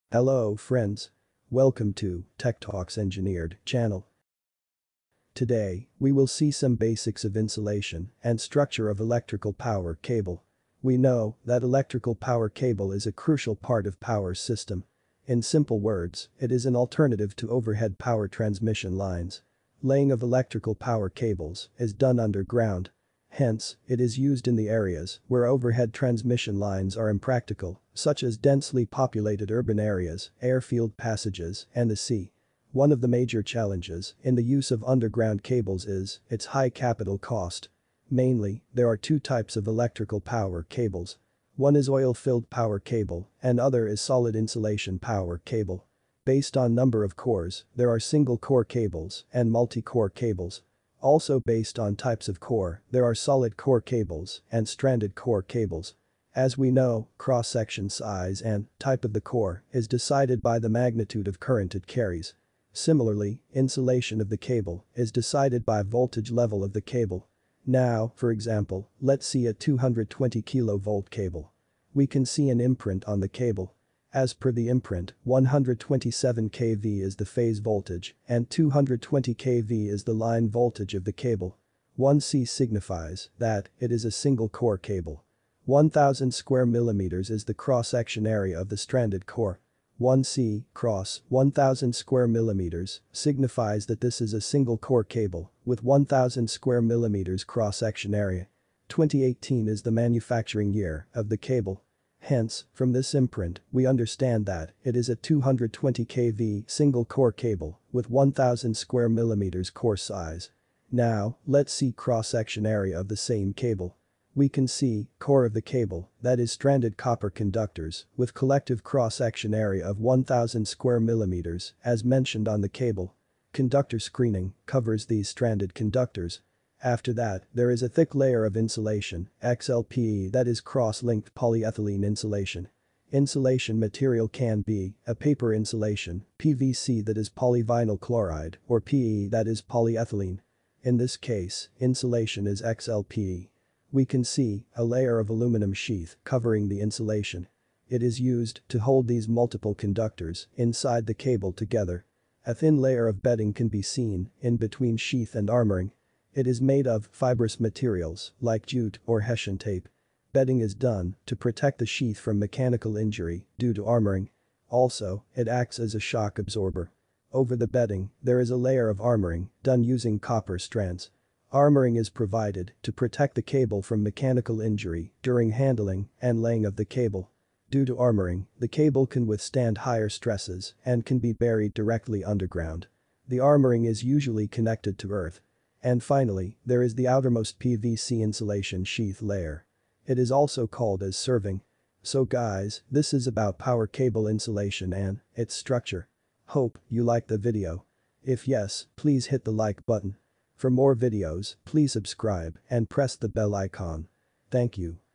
Hello friends. Welcome to Tech Talks Engineered channel. Today, we will see some basics of insulation and structure of electrical power cable. We know that electrical power cable is a crucial part of power system. In simple words, it is an alternative to overhead power transmission lines. Laying of electrical power cables is done underground. Hence, it is used in the areas where overhead transmission lines are impractical, such as densely populated urban areas, airfield passages, and the sea. One of the major challenges in the use of underground cables is its high capital cost. Mainly, there are two types of electrical power cables. One is oil-filled power cable and other is solid insulation power cable. Based on number of cores, there are single-core cables and multi-core cables. Also based on types of core, there are solid core cables and stranded core cables. As we know, cross-section size and type of the core is decided by the magnitude of current it carries. Similarly, insulation of the cable is decided by voltage level of the cable. Now, for example, let's see a 220 kV cable. We can see an imprint on the cable. As per the imprint, 127 kV is the phase voltage and 220 kV is the line voltage of the cable. 1C signifies that it is a single-core cable. 1000 square millimeters is the cross-section area of the stranded core. 1C cross 1000 square millimeters signifies that this is a single-core cable with 1000 square millimeters cross-section area. 2018 is the manufacturing year of the cable. Hence, from this imprint, we understand that it is a 220 kV single-core cable with 1000 square millimeters core size. Now, let's see cross-section area of the same cable. We can see core of the cable, that is stranded copper conductors, with collective cross-section area of 1000 square millimeters, as mentioned on the cable. Conductor screening covers these stranded conductors. After that, there is a thick layer of insulation, XLPE, that is cross-linked polyethylene insulation. Insulation material can be a paper insulation, PVC that is polyvinyl chloride, or PE that is polyethylene. In this case, insulation is XLPE. We can see a layer of aluminum sheath covering the insulation. It is used to hold these multiple conductors inside the cable together. A thin layer of bedding can be seen in between sheath and armoring. It is made of fibrous materials like jute or Hessian tape. Bedding is done to protect the sheath from mechanical injury due to armoring. Also, it acts as a shock absorber. Over the bedding, there is a layer of armoring done using copper strands. Armoring is provided to protect the cable from mechanical injury during handling and laying of the cable. Due to armoring, the cable can withstand higher stresses and can be buried directly underground. The armoring is usually connected to earth. And finally, there is the outermost PVC insulation sheath layer. It is also called as serving. So guys, this is about power cable insulation and its structure. Hope you liked the video. If yes, please hit the like button. For more videos, please subscribe and press the bell icon. Thank you.